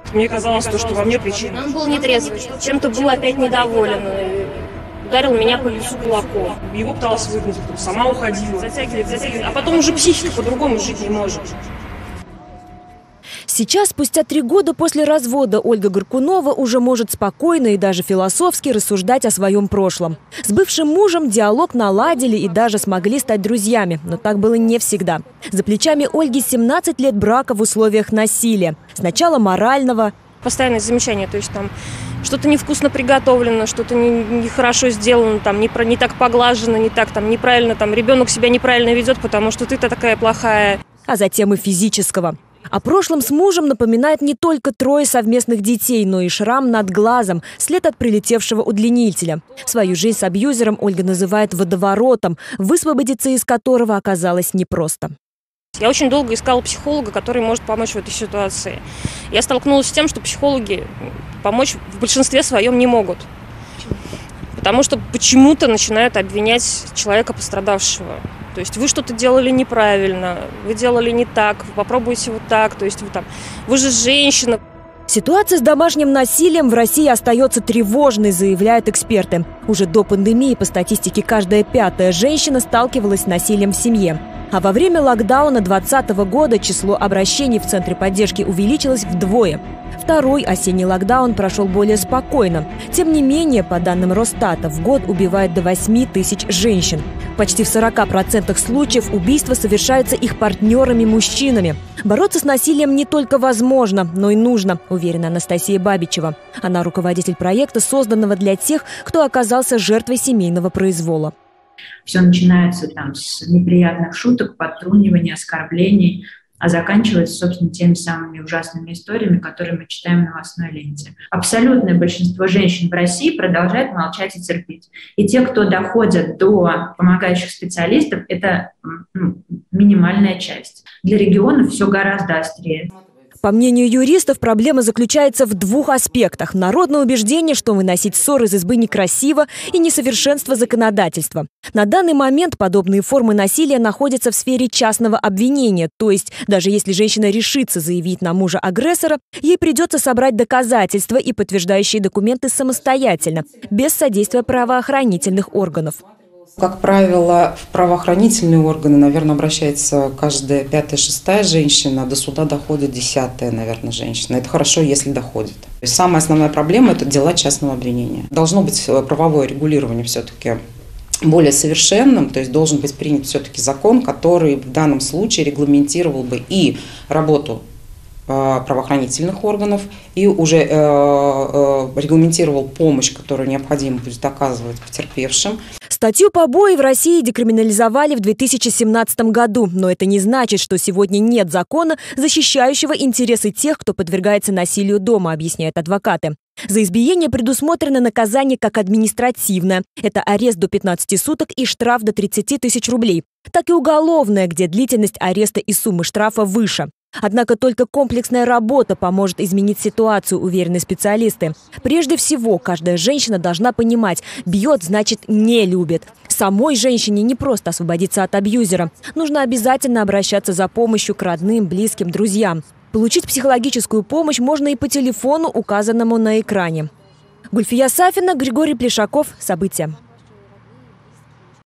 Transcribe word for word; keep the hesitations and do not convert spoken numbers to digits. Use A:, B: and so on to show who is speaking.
A: Мне казалось, то, что во мне причина.
B: Он был нетрезвый, чем-то был опять недоволен. Ударил меня по лицу кулаком.
A: Его пыталась выгнать, сама уходила. Затягивает, затягивает. А потом уже психика по-другому жить не может.
C: Сейчас, спустя три года после развода, Ольга Горкунова уже может спокойно и даже философски рассуждать о своем прошлом. С бывшим мужем диалог наладили и даже смогли стать друзьями. Но так было не всегда. За плечами Ольги семнадцать лет брака в условиях насилия. Сначала морального.
B: Постоянное замечание, то есть там что-то невкусно приготовлено, что-то нехорошо не сделано, там, не, про, не так поглажено, не так, там, неправильно, там, ребенок себя неправильно ведет, потому что ты-то такая плохая.
C: А затем и физического. О прошлом с мужем напоминает не только трое совместных детей, но и шрам над глазом, след от прилетевшего удлинителя. Свою жизнь с абьюзером Ольга называет водоворотом, высвободиться из которого оказалось непросто.
B: Я очень долго искала психолога, который может помочь в этой ситуации. Я столкнулась с тем, что психологи помочь в большинстве своем не могут. Потому что почему-то начинают обвинять человека пострадавшего. То есть вы что-то делали неправильно, вы делали не так, вы попробуйте вот так, то есть вы там, вы же женщина.
C: Ситуация с домашним насилием в России остается тревожной, заявляют эксперты. Уже до пандемии, по статистике, каждая пятая женщина сталкивалась с насилием в семье. А во время локдауна две тысячи двадцатого года число обращений в Центре поддержки увеличилось вдвое. Второй осенний локдаун прошел более спокойно. Тем не менее, по данным Росстата, в год убивает до восьми тысяч женщин. Почти в сорока процентах случаев убийства совершаются их партнерами-мужчинами. Бороться с насилием не только возможно, но и нужно, уверена Анастасия Бабичева. Она руководитель проекта, созданного для тех, кто оказался жертвой семейного произвола.
D: Все начинается там с неприятных шуток, подтруниваний, оскорблений, а заканчивается, собственно, теми самыми ужасными историями, которые мы читаем в новостной ленте. Абсолютное большинство женщин в России продолжает молчать и терпеть. И те, кто доходят до помогающих специалистов, это ну, минимальная часть. Для регионов все гораздо острее.
C: По мнению юристов, проблема заключается в двух аспектах. Народное убеждение, что выносить ссоры из избы некрасиво, и несовершенство законодательства. На данный момент подобные формы насилия находятся в сфере частного обвинения. То есть, даже если женщина решится заявить на мужа агрессора, ей придется собрать доказательства и подтверждающие документы самостоятельно, без содействия правоохранительных органов.
E: Как правило, в правоохранительные органы, наверное, обращается каждая пятая-шестая женщина, до суда доходит десятая, наверное, женщина. Это хорошо, если доходит. Самая основная проблема – это дела частного обвинения. Должно быть правовое регулирование все-таки более совершенным, то есть должен быть принят все-таки закон, который в данном случае регламентировал бы и работу правоохранительных органов и уже э, э, регламентировал помощь, которую необходимо будет оказывать потерпевшим.
C: Статью побои в России декриминализовали в две тысячи семнадцатом году, но это не значит, что сегодня нет закона, защищающего интересы тех, кто подвергается насилию дома, объясняют адвокаты. За избиение предусмотрено наказание как административное. Это арест до пятнадцати суток и штраф до тридцати тысяч рублей. Так и уголовное, где длительность ареста и суммы штрафа выше. Однако только комплексная работа поможет изменить ситуацию, уверены специалисты. Прежде всего, каждая женщина должна понимать, бьет, значит, не любит. Самой женщине не просто освободиться от абьюзера. Нужно обязательно обращаться за помощью к родным, близким, друзьям. Получить психологическую помощь можно и по телефону, указанному на экране. Гульфия Сафина, Григорий Плешаков. События.